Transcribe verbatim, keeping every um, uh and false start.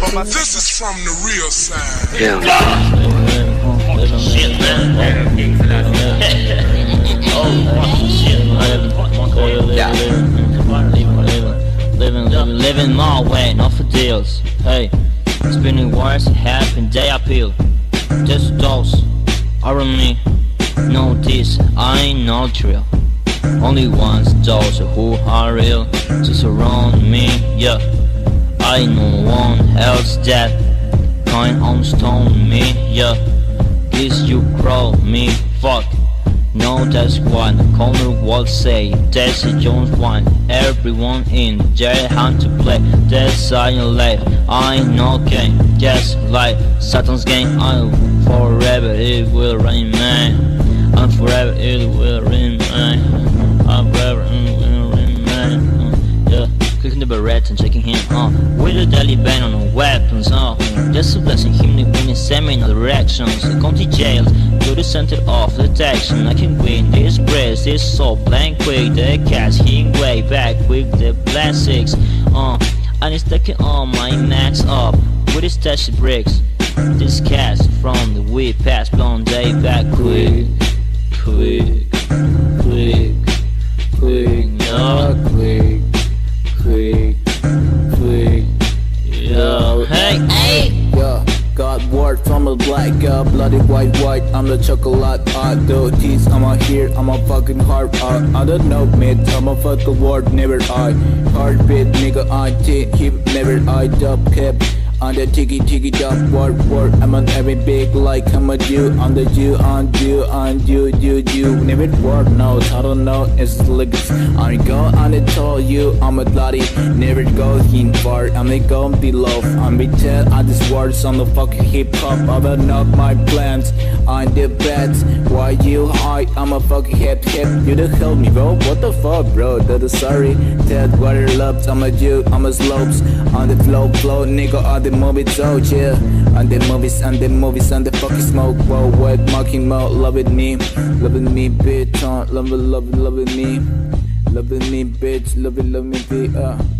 This is from the real side. Yeah. Shit, man. Living, living, living my way, not for deals. Hey, spinning wires, happen day appeal. Just those around me know this, I ain't no drill. Only ones those who are real to surround me, yeah. I know one else that kind on stone me, yeah. Please you grow me, fuck. No, that's one corner will say that's a Jones one. Everyone in jail hand to play. That's I late. I ain't no game, just like Satan's game. I'm forever it will remain. I'm forever it will remain. I'm forever it will remain. Yeah, clicking the barrette and checking him on. Uh. With a daily ban on the weapons, uh. Just blessing him to win in seminal directions. County jails to the center of detection. I can win this grace, this so blank quick. The catch him way back with the plastics. Uh, and it's stacking all my max up with his stash bricks. This cast from the weed past blonde day back quick, quick, quick, quick, not quick, quick, quick. Yo, hey, hey. Yeah, got word from a black girl, bloody white white. I'm the chocolate. I do this. I'm a here. I'm a fucking heart. I, I don't know, mate. I'm a fucking word. Never I. Heartbeat, nigga. I take hip. Never I dub cap. On the tiki tiki dub word word. I'm on every big like I'm a Jew. On the Jew, on you, on you, you, you. Never word knows. I don't know. It's like I go on the tell you. I'm a bloody. Never go in far. I'm the go below. I'm be tell on these words on the fucking hip hop. I don't know my plans on the beds. Why you high? I'm a fucking hip hip. You the help me, bro. What the fuck, bro? That is sorry. Ted water loves. I'm a Jew. I'm a slopes on the flow flow, nigga. On the movies, oh yeah. On the movies, on the movies, on the fucking smoke. Whoa, wet mocking mouth, loving me, loving me, bitch. Uh, loving, loving, loving me, loving me, bitch. Loving, loving me, uh.